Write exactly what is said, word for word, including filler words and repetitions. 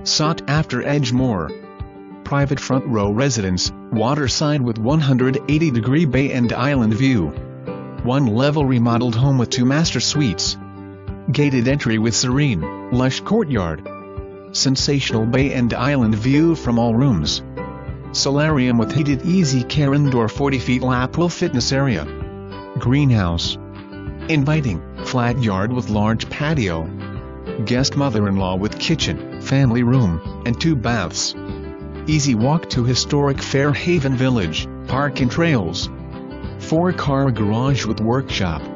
Sought after Edgemoor. Private front row residence, Waterside with one hundred eighty degree bay and island view. One level remodeled home with two master suites. Gated entry with serene, lush courtyard. Sensational bay and island view from all rooms. Solarium with heated easy care indoor forty feet lap pool fitness area. Greenhouse. Inviting, flat yard with large patio. Guest mother-in-law with kitchen, family room, and two baths. Easy walk to historic Fairhaven Village, park and trails. Four-car garage with workshop.